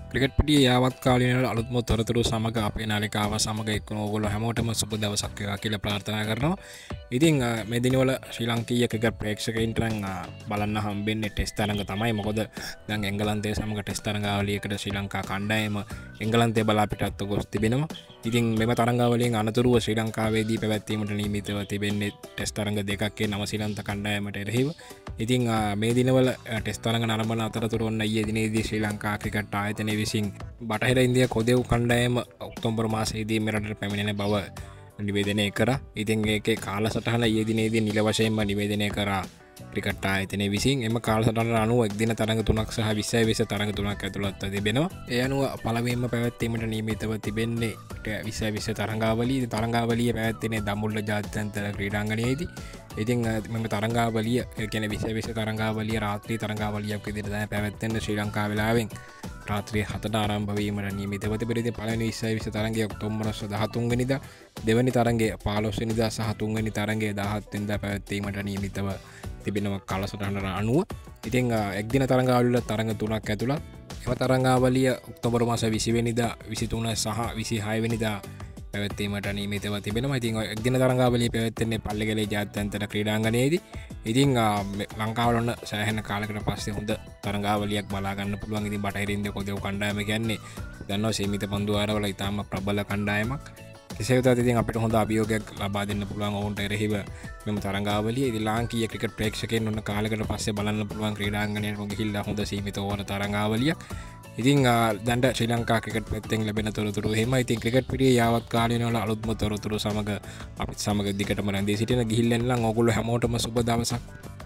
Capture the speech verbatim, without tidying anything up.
Cricket පිටියේ යාවත් කාලීන අලුත්ම තොරතුරු සමග අපේ නාලිකාව සමග එක්වන ඕගොල්ලෝ හැමෝටම සුබ දවසක් වේවා කියලා ප්‍රාර්ථනා කරනවා. ඉතින් මේ දිනවල ශ්‍රී ලාංකීය ක්‍රිකට් ප්‍රේක්ෂකයින්ට නම් බලන්න හම්බෙන්නේ ටෙස්ට් තරඟ තමයි. මොකද දැන් එංගලන්තය සමග ටෙස්ට් තරඟාවලියකට ශ්‍රී ලංකා කණ්ඩායම එංගලන්තය බලා පිටත්ව ගොස් තිබෙනවා. ඉතින් මෙම තරඟාවලියෙන් අනතුරුව ශ්‍රී ලංකාවේදී පැවැත්වීමට නියමිතව තිබෙන්නේ ටෙස්ට් තරඟ දෙකක් ඒ නවසීලන්ත කණ්ඩායමට එරෙහිව. ඉතින් මේ දිනවල ටෙස්ට් තරඟ නරඹන අතරතුර ඔන්න ඊයේ දිනේදී ශ්‍රී ලංකා ක්‍රිකට් ආයතනය විසින් බටහිර ඉන්දියා කොදෙව් කණ්ඩායම ඔක්තෝබර් මාසයේදී මෙරටට පැමිණෙන බව නිවේදනය කරා. ඉතින් ඒකේ කාලසටහන ඊයේ දිනේදී නිල වශයෙන්ම නිවේදනය කරා ක්‍රිකට් ආයතනය විසින්. එම කාලසටහනට අනුව එක්දින තරඟ තුනක් සහ විස්සයි විස්ස තරඟ තුනක් ඇතුළත්ව තිබෙනවා. ඒ අනුව පළමුවෙන්ම පැවැත්වීමට නියමිතව තිබෙන්නේ විස්සයි විස්ස තරඟාවලිය. තරඟාවලිය පැවැත්වෙන්නේ දඹුල්ල ජාත්‍යන්තර ක්‍රීඩාංගණයේදී. ඉතින් මෙම තරඟාවලිය කියන විස්සයි විස්ස තරඟාවලිය රාත්‍රී තරඟාවලියක් විදිහට තමයි පැවැත්වෙන්නේ ශ්‍රී ලංකා වෙලාවෙන් රාත්‍රිය හතට ආරම්භ වීමට නියමිතව තිබෙනවා. ඉතින් පළවෙනි විස්සයි විස්ස තරඟය ඔක්තෝබර් දහතුන් වෙනිදා, දෙවැනි තරඟය පහළොස් වෙනිදා සහ තුන්වෙනි තරඟය දහහත් වෙනිදා පැවැත්වීමට නියමිතව තිබෙනවා කාලසටහනට අනුව. ඉතින් එක්දින තරඟාවලිය තරඟ තුනක් ඇතුළත්. එම තරඟාවලිය ඔක්තෝබර් මාස විසි වෙනිදා, විසි තුන සහ විසිහය වෙනිදා පැවැත්වීමට නියමිතව තිබෙනවා. ඉතින් එක්දින තරඟාවලිය පැවැත්වෙන්නේ පල්ලේගැලේ ජාත්‍යන්තර ක්‍රීඩාංගණයේදී. ඉතින් ලංකාවල ඔන්න සෑහෙන කාලයකට පස්සේ හොඳ තරඟාවලියක් බලා ගන්න පුළුවන්. ඉතින් බටහිර ඉන්දියා කොදෙව් කණ්ඩායම කියන්නේ දන්නවා සීමිත පන්දු ආරවල ඉතාම ප්‍රබල කණ්ඩායමක්. කෙසේ වෙතත් ඉතින් අපිට හොඳ අභියෝගයක් ලබා දෙන්න පුළුවන් ඔවුන්ට එරෙහිව මෙම තරඟාවලිය. ඉතින් ලාංකීය ක්‍රිකට් ප්‍රේක්ෂකයන් ඔන්න කාලයකට පස්සේ බලන්න පුළුවන් ක්‍රීඩාංගණයට ගිහිල්ලා හොඳ සීමිත ඕවර තරඟාවලියක්. ඉතින් දැන් ශ්‍රී ලංකා ක්‍රිකට් පැත්තෙන් ලැබෙන තොරතුරු එහෙම. ඉතින් ක්‍රිකට් පිටියේ යාවත් කාලීන වල අලුත්ම තොරතුරු සමග අපිත් සමග දිගටම රැඳී සිටින ගිහිල්ලා නම් ඕගොල්ලෝ හැමෝටම සුබ දවසක්.